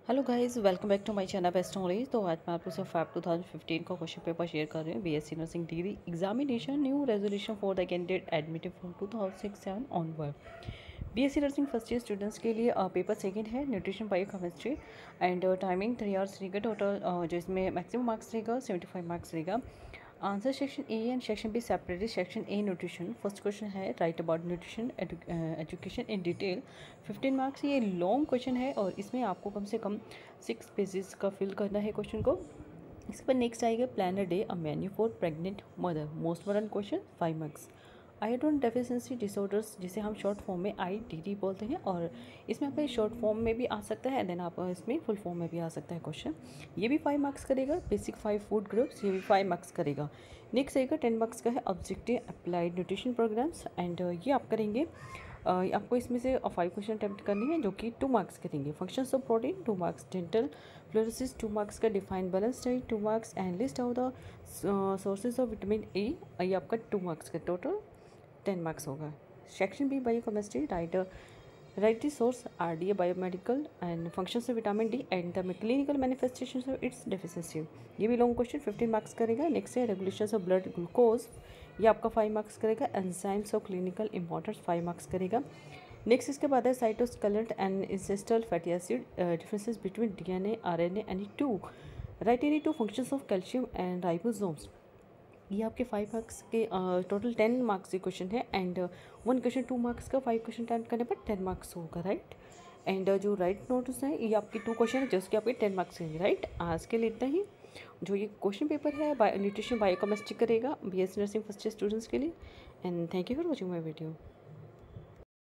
Hello guys, welcome back to my channel best knowledge. तो आज मैं आपको सिर्फ 2015 का क्वेश्चन पेपर शेयर कर रही हूँ। BSc nursing degree examination new resolution for the candidate admitted from 2006-7 onward. BSc nursing first year students के लिए पेपर सेकंड है nutrition biochemistry and timing 3 hours रहेगा टोटल, जो इसमें मैक्सिमम मार्क्स रहेगा 75 मार्क्स रहेगा। Answer section A and section B separately. Section A nutrition, first question है write about nutrition education in detail, 15 marks. ये लॉन्ग क्वेश्चन है और इसमें आपको कम से कम 6 पेजेस का फिल करना है क्वेश्चन को। इसके बाद नेक्स्ट आएगा plan a day a menu for pregnant mother, most important question, 5 marks. Iodine deficiency disorders, जिसे हम शॉर्ट फॉर्म में IDD बोलते हैं, और इसमें आपका शॉर्ट फॉर्म में भी आ सकता है देन आप इसमें फुल फॉर्म में भी आ सकता है क्वेश्चन। ये भी 5 मार्क्स करेगा। बेसिक 5 फूड ग्रुप्स, ये भी 5 मार्क्स करेगा। नेक्स्ट आएगा 10 मार्क्स का है objective applied nutrition programmes and ये आप करेंगे। आपको इसमें से 5 क्वेश्चन अटैम्प्ट करनी है जो कि 2 मार्क्स करेंगे। Functions of protein 2 marks, dental fluorosis 2 marks का, define balance diet 2 marks and list of the sources of vitamin A, ये आपका 2 मार्क्स का, टोटल 10 मार्क्स होगा। Section B biochemistry, write the source RDA biomedical and functions of vitamin D and the clinical manifestations of its deficiency, ये भी long question 15 marks करेगा। Next है regulations of blood glucose, ये आपका 5 marks करेगा। Enzymes of clinical importance 5 marks करेगा। Next इसके बाद है cytoskeleton and essential fatty acid, differences between DNA RNA and E2, write any two functions of calcium and ribosomes, ये आपके 5 मार्क्स के, टोटल 10 मार्क्स के क्वेश्चन है एंड 1 क्वेश्चन 2 मार्क्स का, 5 क्वेश्चन अटेम्प्ट करने पर 10 मार्क्स होगा, राइट। एंड जो राइट नोट्स हैं ये आपके 2 क्वेश्चन है जिसके आपके 10 मार्क्स होंगे, राइट। आज के लिए इतना ही। जो ये क्वेश्चन पेपर है न्यूट्रिशन बायोकेमिस्ट्री करेगा BSc nursing first year students के लिए। And thank you for watching my video.